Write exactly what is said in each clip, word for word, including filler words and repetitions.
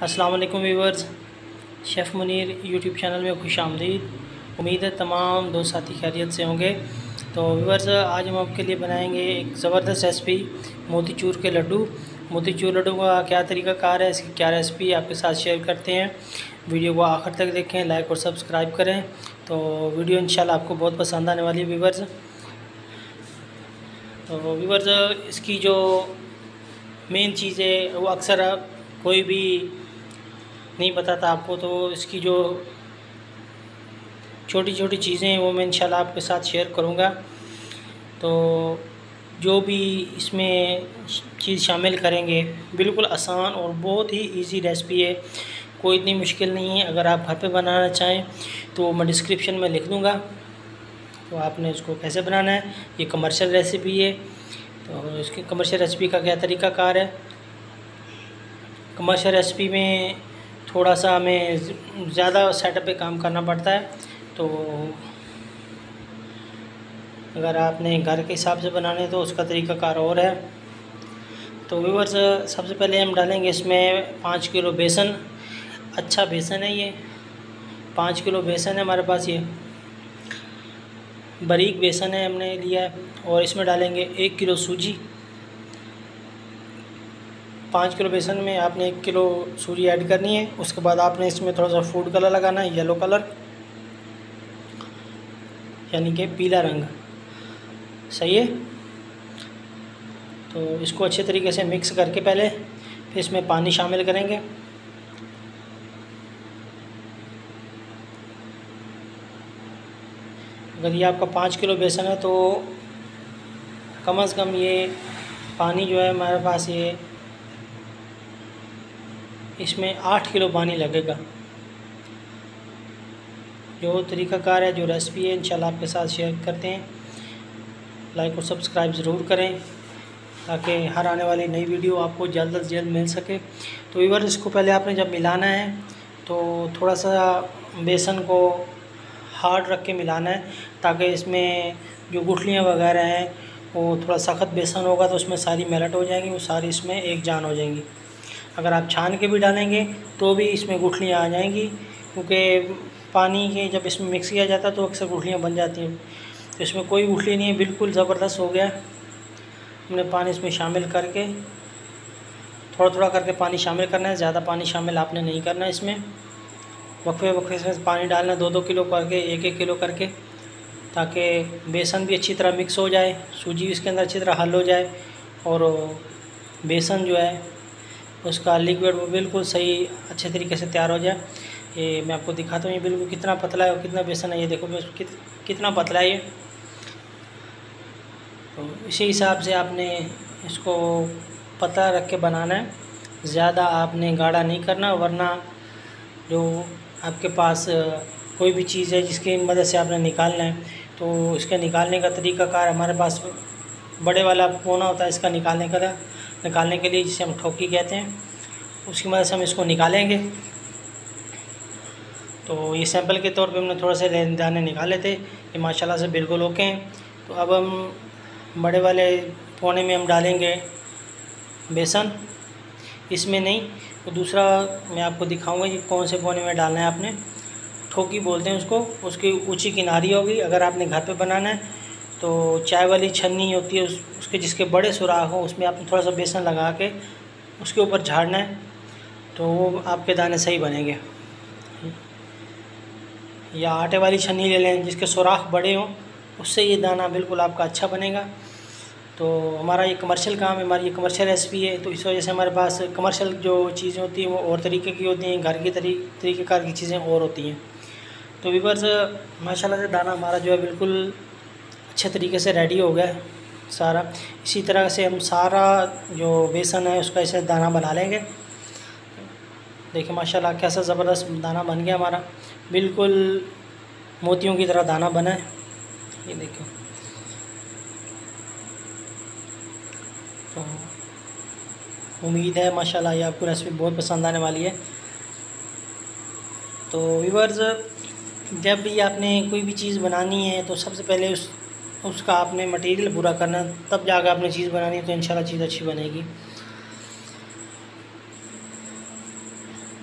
अस्सलाम वालेकुम viewers, chef Munir YouTube channel में खुश आमदीद। उम्मीद है तमाम दोस्त साथी खैरियत से होंगे। तो व्यूवर्स, आज हम आपके लिए बनाएंगे एक ज़बरदस्त रेसिपी, मोतीचूर के लड्डू। मोतीचूर लड्डू का क्या तरीक़ाकार है, इसकी क्या रेसिपी आपके साथ शेयर करते हैं। वीडियो को आखिर तक देखें, लाइक और सब्सक्राइब करें। तो वीडियो इंशाल्लाह आपको बहुत पसंद आने वाली है व्यूवर्स। तो व्यूवर्स, इसकी जो मेन चीज़ है वो अक्सर कोई भी नहीं बताता आपको, तो इसकी जो छोटी छोटी चीज़ें हैं वो मैं इंशाल्लाह आपके साथ शेयर करूँगा। तो जो भी इसमें चीज़ शामिल करेंगे बिल्कुल आसान और बहुत ही इजी रेसिपी है, कोई इतनी मुश्किल नहीं है। अगर आप घर पे बनाना चाहें तो मैं डिस्क्रिप्शन में लिख दूँगा, तो आपने इसको कैसे बनाना है। ये कमर्शियल रेसिपी है, तो इसकी कमर्शियल रेसिपी का क्या तरीक़ाकार है। कमर्शियल रेसिपी में थोड़ा सा हमें ज़्यादा सेटअप पे काम करना पड़ता है, तो अगर आपने घर के हिसाब से बनाने तो उसका तरीक़ाकार और है। तो व्यूअर्स, सबसे पहले हम डालेंगे इसमें पाँच किलो बेसन। अच्छा बेसन है ये, पाँच किलो बेसन है हमारे पास, ये बारीक बेसन है हमने लिया है। और इसमें डालेंगे एक किलो सूजी। पाँच किलो बेसन में आपने एक किलो सूजी ऐड करनी है। उसके बाद आपने इसमें थोड़ा सा फूड कलर लगाना है, येलो कलर, यानी कि पीला रंग। सही है। तो इसको अच्छे तरीके से मिक्स करके पहले फिर इसमें पानी शामिल करेंगे। अगर ये आपका पाँच किलो बेसन है तो कम अज़ कम ये पानी जो है हमारे पास, ये इसमें आठ किलो पानी लगेगा। जो तरीक़ाकार है, जो रेसिपी है, इंशाल्लाह आपके साथ शेयर करते हैं। लाइक और सब्सक्राइब ज़रूर करें ताकि हर आने वाली नई वीडियो आपको जल्द अज जल्द मिल सके। तो व्यूअर्स, इसको पहले आपने जब मिलाना है तो थोड़ा सा बेसन को हार्ड रख के मिलाना है, ताकि इसमें जो गुठलियाँ वगैरह हैं वो थोड़ा सख्त बेसन होगा तो उसमें सारी मेल्ट हो जाएंगी, वो सारी इसमें एक जान हो जाएंगी। अगर आप छान के भी डालेंगे तो भी इसमें गुठलियाँ आ जाएंगी, क्योंकि पानी के जब इसमें मिक्स किया जाता है तो अक्सर गुठलियाँ बन जाती हैं। तो इसमें कोई गुठली नहीं है, बिल्कुल ज़बरदस्त हो गया। हमने पानी इसमें शामिल करके थोड़ा थोड़ा करके पानी शामिल करना है, ज़्यादा पानी शामिल आपने नहीं करना है। इसमें वक्फे वक्फे से पानी डालना है, दो दो किलो करके, एक एक किलो करके, ताकि बेसन भी अच्छी तरह मिक्स हो जाए, सूजी इसके अंदर अच्छी तरह हल हो जाए और बेसन जो है उसका लिक्विड वो बिल्कुल सही अच्छे तरीके से तैयार हो जाए। ये मैं आपको दिखाता हूँ, ये बिल्कुल कितना पतला है और कितना बेसन है। ये देखो कित, कितना पतला है ये। तो इसी हिसाब से आपने इसको पतला रख के बनाना है, ज़्यादा आपने गाढ़ा नहीं करना, वरना जो आपके पास कोई भी चीज़ है जिसकी मदद से आपने निकालना है तो इसके निकालने का तरीक़ाकार, हमारे पास बड़े वाला कोना होता है इसका निकालने का निकालने के लिए, जिसे हम ठोकी कहते हैं, उसकी मदद से हम इसको निकालेंगे। तो ये सैंपल के तौर पे हमने थोड़ा से दाने निकाले थे, ये माशाल्लाह से बिल्कुल ओके हैं। तो अब हम बड़े वाले कोने में हम डालेंगे बेसन, इसमें नहीं तो दूसरा मैं आपको दिखाऊंगा कि कौन से कोने में डालना है। आपने ठोकी बोलते हैं उसको, उसकी ऊंची किनारी होगी। अगर आपने घर पे बनाना है तो चाय वाली छन्नी होती है, उस उसके जिसके बड़े सुराख हो उसमें आपने थोड़ा सा बेसन लगा के उसके ऊपर झाड़ना है, तो वो आपके दाने सही बनेंगे। या आटे वाली छन्नी ले लें जिसके सुराख बड़े हों, उससे ये दाना बिल्कुल आपका अच्छा बनेगा। तो हमारा ये कमर्शियल काम है, हमारी ये कमर्शियल रेसिपी है, तो इस वजह से हमारे पास कमर्शियल जो चीज़ें होती हैं वो और तरीके की होती हैं, घर की तरी तरीक़ेकार की चीज़ें और होती हैं। तो व्यूअर्स, माशाल्लाह से दाना हमारा जो है बिल्कुल अच्छे तरीके से रेडी हो गया है सारा। इसी तरह से हम सारा जो बेसन है उसका ऐसे दाना बना लेंगे। देखिए माशाल्लाह कैसा ज़बरदस्त दाना बन गया हमारा, बिल्कुल मोतियों की तरह दाना बना है। ये देखो, तो उम्मीद है माशाल्लाह ये आपको रेसिपी बहुत पसंद आने वाली है। तो व्यूअर्स, जब भी आपने कोई भी चीज़ बनानी है तो सबसे पहले उस उसका आपने मटेरियल पूरा करना, तब जाकर आपने चीज़ बनानी है, तो इंशाल्लाह चीज़ अच्छी बनेगी।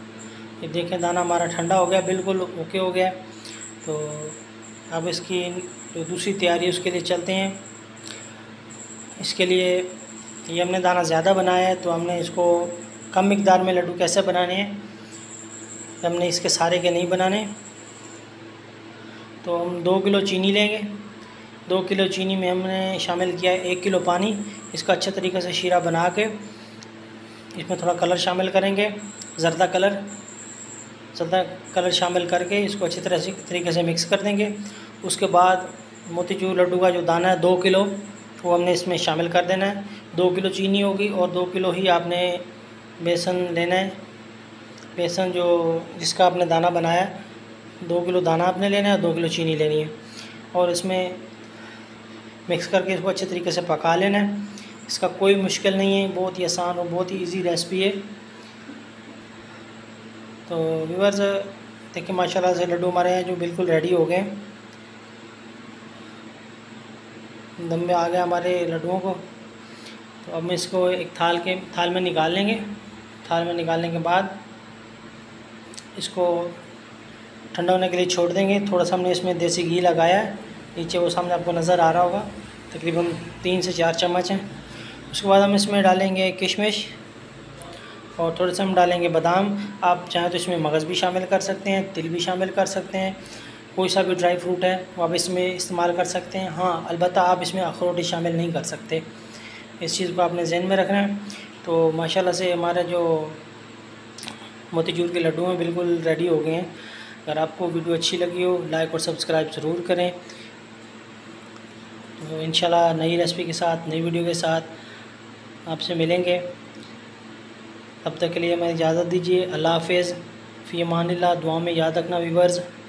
ये देखें दाना हमारा ठंडा हो गया, बिल्कुल ओके हो गया। तो अब इसकी जो दूसरी तैयारी है उसके लिए चलते हैं। इसके लिए ये हमने दाना ज़्यादा बनाया है, तो हमने इसको कम मिकदार में लड्डू कैसे बनाने हैं, हमने इसके सारे के नहीं बनाने। तो हम दो किलो चीनी लेंगे। दो किलो चीनी में हमने शामिल किया है एक किलो पानी। इसका अच्छे तरीके से शीरा बना के इसमें थोड़ा कलर शामिल करेंगे, ज़र्दा कलर ज़र्दा कलर शामिल करके इसको अच्छी तरह से तरीके से मिक्स कर देंगे। उसके बाद मोतीचूर लड्डू का जो दाना है दो किलो वो हमने इसमें शामिल कर देना है। दो किलो चीनी होगी और दो किलो ही आपने बेसन लेना है। बेसन जो जिसका आपने दाना बनाया, दो किलो दाना आपने लेना है, दो किलो चीनी लेनी है और इसमें मिक्स करके इसको अच्छे तरीके से पका लेना है। इसका कोई मुश्किल नहीं है, बहुत ही आसान और बहुत ही इजी रेसिपी है। तो व्यूअर्स देखिए माशाल्लाह से लड्डू हमारे यहाँ जो बिल्कुल रेडी हो गए, दम में आ गया हमारे लड्डुओं को। तो अब हम इसको एक थाल के थाल में निकाल लेंगे। थाल में निकालने के बाद इसको ठंडा होने के लिए छोड़ देंगे। थोड़ा सा हमने इसमें देसी घी लगाया है, नीचे वो सामने आपको नज़र आ रहा होगा, तकरीबन तीन से चार चम्मच हैं। उसके बाद हम इसमें डालेंगे किशमिश और थोड़े से हम डालेंगे बादाम। आप चाहें तो इसमें मगज़ भी शामिल कर सकते हैं, तिल भी शामिल कर सकते हैं, कोई सा भी ड्राई फ्रूट है वो आप इसमें इस्तेमाल कर सकते हैं। हाँ, अलबत्ता आप इसमें अखरोट शामिल नहीं कर सकते, इस चीज़ को आपने ज़हन में रखना है। तो माशाल्लाह से हमारे जो मोतीचूर के लड्डू हैं बिल्कुल रेडी हो गए हैं। अगर आपको वीडियो अच्छी लगी हो लाइक और सब्सक्राइब ज़रूर करें। तो इंशाल्लाह नई रेसिपी के साथ, नई वीडियो के साथ आपसे मिलेंगे। तब तक के लिए हमें इजाज़त दीजिए। अल्लाह हाफ़िज़, फ़ी अमानिल्लाह। दुआ में याद रखना व्यूअर्स।